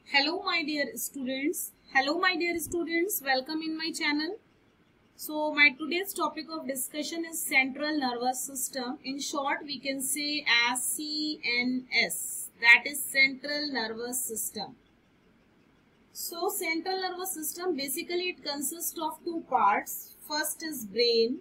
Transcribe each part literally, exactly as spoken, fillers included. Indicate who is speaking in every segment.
Speaker 1: Hello my dear students. Hello my dear students. Welcome in my channel. So my today's topic of discussion is central nervous system. In short we can say as C N S. That is central nervous system. So central nervous system basically it consists of two parts. First is brain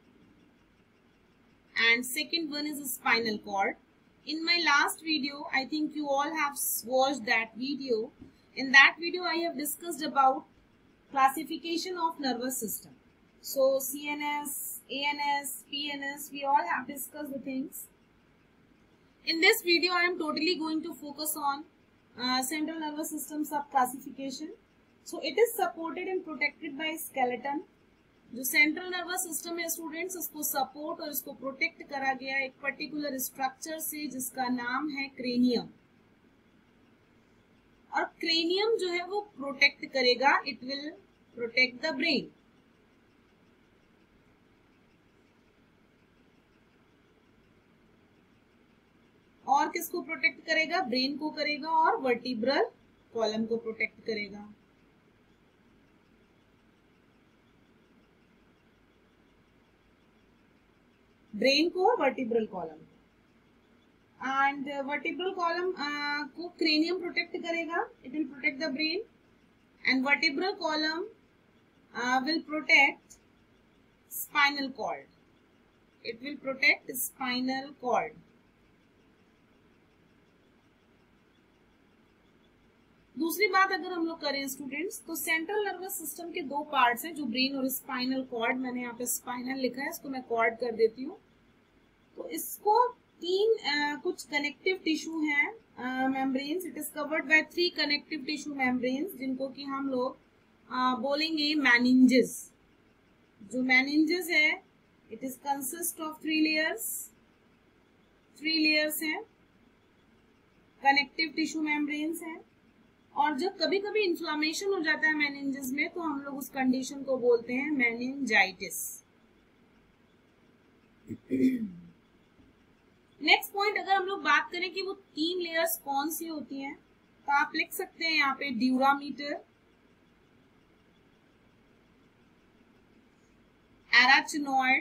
Speaker 1: and second one is spinal cord. In my last video, I think you all have watched that video. In that video, I have discussed about classification of nervous system. So C N S, A N S, P N S, we all have discussed the things. In this video, I am totally going to focus on uh, central nervous system sub-classification. So it is supported and protected by skeleton. जो central nervous system है students, उसको support और इसको protect करा गया एक particular structure से जिसका नाम है क्रेनियम. और क्रेनियम जो है वो प्रोटेक्ट करेगा, it will protect the brain. और किसको प्रोटेक्ट करेगा? ब्रेन को करेगा और वर्टिब्रल कॉलम को प्रोटेक्ट करेगा. ब्रेन को और vertebral column. And vertebral column को क्रेनियम प्रोटेक्ट करेगा, it will protect the brain. And vertebral column will protect spinal cord, it will protect spinal cord. दूसरी बात अगर हम लोग करें स्टूडेंट्स, तो सेंट्रल नर्वस सिस्टम के दो पार्ट्स हैं जो ब्रेन और स्पाइनल कॉर्ड. मैंने यहाँ पे स्पाइनल लिखा है, इसको मैं कॉर्ड कर देती हूँ. तो इसको तीन uh, कुछ कनेक्टिव टिश्यू हैं membranes. It is covered by three connective tissue membranes जिनको कि हम लोग uh, बोलेंगे मेनिंजेस. जो मेनिंजेस है it is consist of three layers. Three layers हैं, कनेक्टिव टिश्यू मेम्ब्रेन्स हैं. और जब कभी कभी इन्फ्लामेशन हो जाता है मेनिंजेस में तो हम लोग उस कंडीशन को बोलते हैं मेनिंजाइटिस. नेक्स्ट पॉइंट अगर हम लोग बात करें कि वो तीन लेयर्स कौन सी होती हैं, तो आप लिख सकते हैं यहाँ पे ड्यूरामीटर, एराचिनॉइड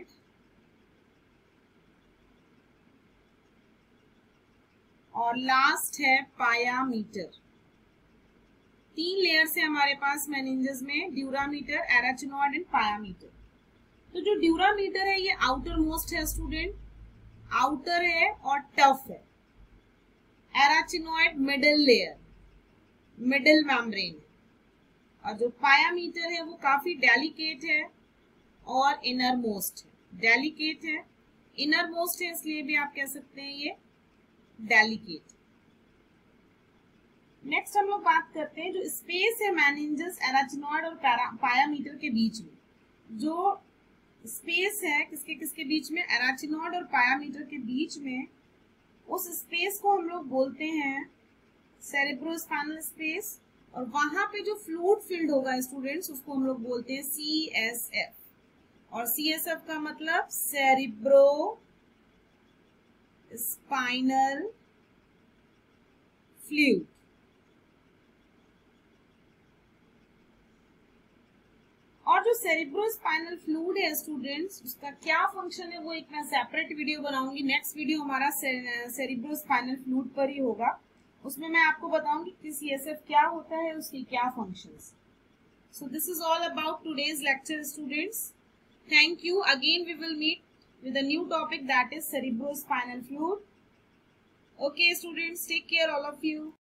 Speaker 1: और लास्ट है पायामीटर. तीन लेयर्स है हमारे पास मेनिंजेस में, ड्यूरामीटर, एराचिनॉइड एंड पायामीटर. तो जो ड्यूरामीटर है ये आउटर मोस्ट है स्टूडेंट, आउटर है और टफ है. Arachnoid middle layer, middle membrane है. और जो पायामीटर है वो काफी डेलिकेट है और इनर मोस्ट है. डेलिकेट है, इनर मोस्ट है, इसलिए भी आप कह सकते हैं ये डेलिकेट. नेक्स्ट हम लोग बात करते हैं जो स्पेस है मेनिंजेस, एराचिनॉइड और पायामीटर के बीच में. जो स्पेस है किसके किसके बीच में? एराचिनॉइड और पायामीटर के बीच में. उस स्पेस को हम लोग बोलते हैं सेरेब्रोस्पाइनल स्पेस. और वहां पे जो फ्लूइड फील्ड होगा स्टूडेंट्स उसको हम लोग बोलते हैं सी एस एफ. और सी एस एफ का मतलब सेरिब्रो स्पाइनल फ्लूइड. और जो सेरिब्रोस्पाइनल फ्लूइड है स्टूडेंट्स उसका क्या फंक्शन है वो एक मैं सेपरेट वीडियो बनाऊंगी. नेक्स्ट वीडियो हमारा सेरिब्रोस्पाइनल फ्लूइड पर ही होगा. उसमें मैं आपको बताऊंगी कि सीएसएफ क्या होता है, उसकी क्या functions. So this is all about today's lecture students. Thank you. Again we will meet with a new topic that is cerebrospinal fluid. Okay students, take care all of you.